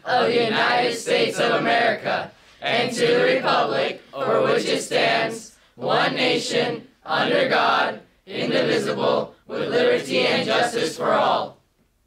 of the United States of America, and to the republic for which it stands, one nation, under God, indivisible, with liberty and justice for all.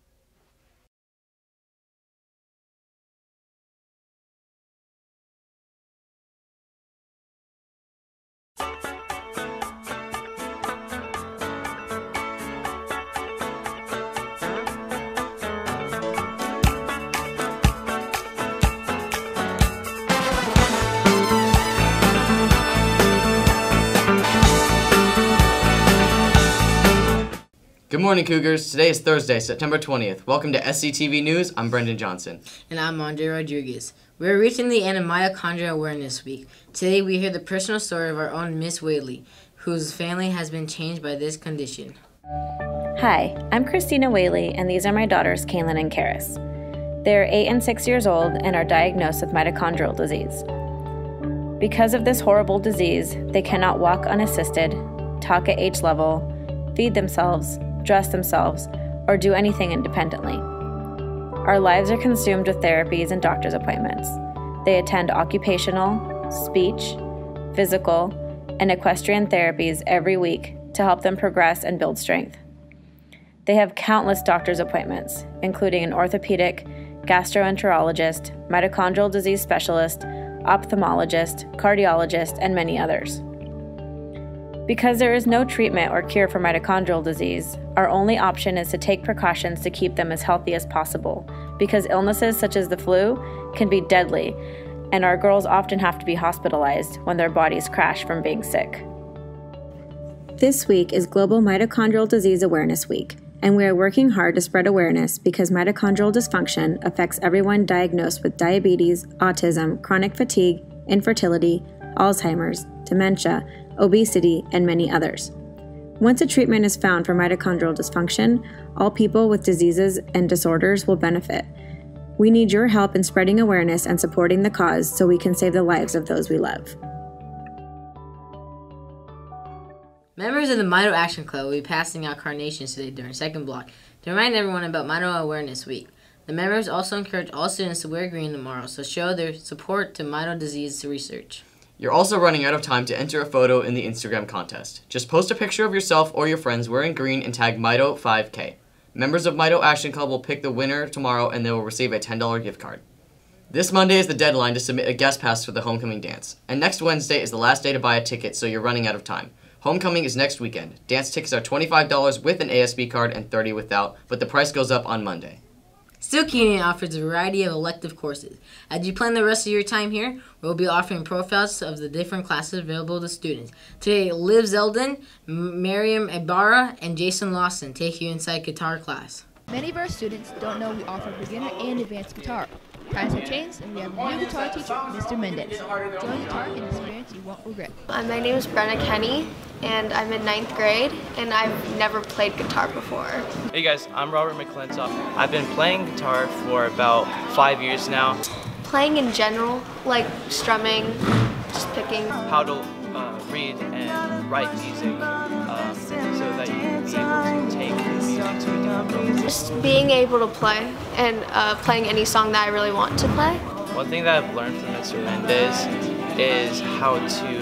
Good morning, Cougars. Today is Thursday, September 20th. Welcome to SCTV News. I'm Brendan Johnson. And I'm Andre Rodriguez. We're reaching the end of Mitochondria Awareness Week. Today we hear the personal story of our own Miss Whaley, whose family has been changed by this condition. Hi, I'm Christina Whaley, and these are my daughters, Kaylin and Karis. They're 8 and 6 years old and are diagnosed with mitochondrial disease. Because of this horrible disease, they cannot walk unassisted, talk at H level, feed themselves, dress themselves, or do anything independently. Our lives are consumed with therapies and doctor's appointments. They attend occupational, speech, physical, and equestrian therapies every week to help them progress and build strength. They have countless doctor's appointments, including an orthopedic, gastroenterologist, mitochondrial disease specialist, ophthalmologist, cardiologist, and many others. Because there is no treatment or cure for mitochondrial disease, our only option is to take precautions to keep them as healthy as possible, because illnesses such as the flu can be deadly, and our girls often have to be hospitalized when their bodies crash from being sick. This week is Global Mitochondrial Disease Awareness Week, and we are working hard to spread awareness because mitochondrial dysfunction affects everyone diagnosed with diabetes, autism, chronic fatigue, infertility, Alzheimer's, dementia, obesity, and many others. Once a treatment is found for mitochondrial dysfunction, all people with diseases and disorders will benefit. We need your help in spreading awareness and supporting the cause so we can save the lives of those we love. Members of the Mito Action Club will be passing out carnations today during second block to remind everyone about Mito Awareness Week. The members also encourage all students to wear green tomorrow, so show their support to Mito disease research. You're also running out of time to enter a photo in the Instagram contest. Just post a picture of yourself or your friends wearing green and tag Mito5K. Members of Mito Action Club will pick the winner tomorrow and they will receive a $10 gift card. This Monday is the deadline to submit a guest pass for the homecoming dance. And next Wednesday is the last day to buy a ticket, so you're running out of time. Homecoming is next weekend. Dance tickets are $25 with an ASB card and $30 without, but the price goes up on Monday. Steele Canyon offers a variety of elective courses. As you plan the rest of your time here, we'll be offering profiles of the different classes available to students. Today, Liv Zeldin, Miriam Ibarra, and Jason Lawson take you inside guitar class. Many of our students don't know we offer beginner and advanced guitar. Times have changed, and we have a new guitar teacher, Mr. Mendez. Join guitar and experience you won't regret. My name is Brenna Kenny, and I'm in 9th grade, and I've never played guitar before. Hey guys, I'm Robert McClintock. I've been playing guitar for about 5 years now. Playing in general, like strumming, just picking. How to read and write music so that you can be able to take music to a different level. Just being able to play and playing any song that I really want to play. One thing that I've learned from Mr. Mendez is how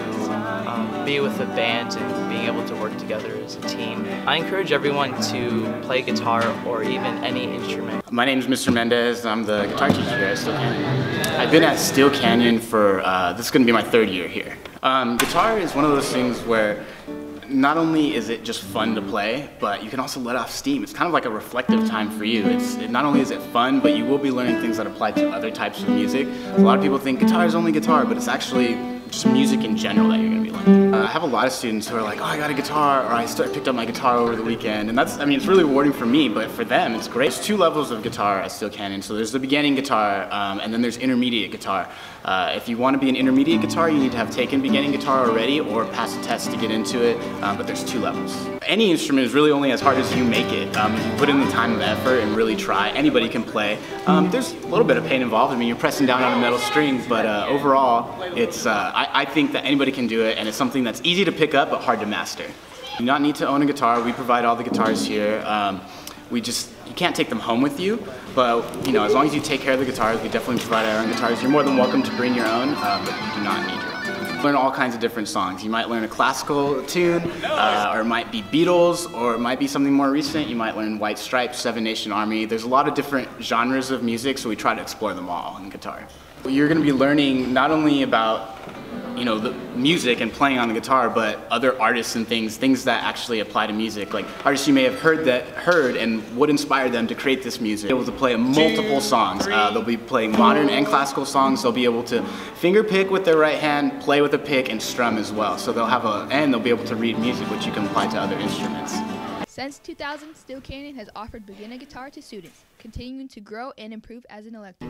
to be with a band and being able to work together as a team. I encourage everyone to play guitar or even any instrument. My name is Mr. Mendez. I'm the guitar teacher here at Steele Canyon. I've been at Steele Canyon for, this is going to be my 3rd year here. Guitar is one of those things where not only is it just fun to play, but you can also let off steam. It's kind of like a reflective time for you. Not only is it fun, but you will be learning things that apply to other types of music. A lot of people think guitar is only guitar, but it's actually just music in general that you're going to be learning. I have a lot of students who are like, oh, I got a guitar, or I picked up my guitar over the weekend, and that's, I mean, it's really rewarding for me, but for them, it's great. There's 2 levels of guitar at Steele Canyon. So there's the beginning guitar, and then there's intermediate guitar. If you want to be an intermediate guitar, you need to have taken beginning guitar already, or pass a test to get into it, but there's 2 levels. Any instrument is really only as hard as you make it. If you put in the time and the effort and really try, anybody can play. There's a little bit of pain involved. I mean, you're pressing down on a metal string, but overall, it's, I think that anybody can do it, and it's something that's easy to pick up, but hard to master. You do not need to own a guitar. We provide all the guitars here. We just you can't take them home with you, but you know, as long as you take care of the guitars, we definitely provide our own guitars. You're more than welcome to bring your own, but you do not need your own. Learn all kinds of different songs. You might learn a classical tune, or it might be Beatles, or it might be something more recent. You might learn White Stripes, Seven Nation Army. There's a lot of different genres of music, so we try to explore them all on guitar. You're going to be learning not only about the music and playing on the guitar, but other artists and things that actually apply to music. Like artists you may have heard and what inspired them to create this music. They'll be able to play multiple songs. They'll be playing modern and classical songs. They'll be able to finger pick with their right hand, play with a pick, and strum as well. So they'll be able to read music, which you can apply to other instruments. Since 2000, Steel Canyon has offered beginner guitar to students, continuing to grow and improve as an elective.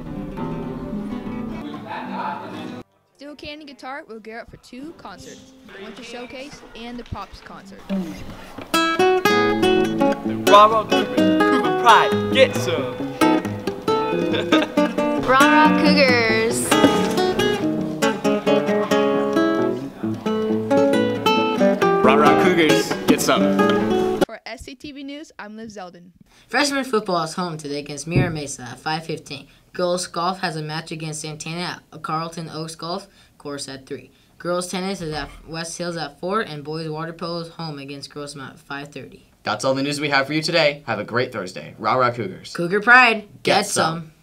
Steel Canyon Guitar will gear up for 2 concerts, the Winter Showcase and the Pops concert. Rah-rah Cougar Pride, get some! Rah-rah Cougars! Rah-rah Cougars, get some! For SCTV News, I'm Liv Zeldin. Freshman football is home today against Mira Mesa at 5:15. Girls golf has a match against Santana at Carlton Oaks Golf Course at 3. Girls tennis is at West Hills at 4, and boys water polo is home against Girls Mount at 5:30. That's all the news we have for you today. Have a great Thursday. Rah-rah Cougars. Cougar Pride, get some.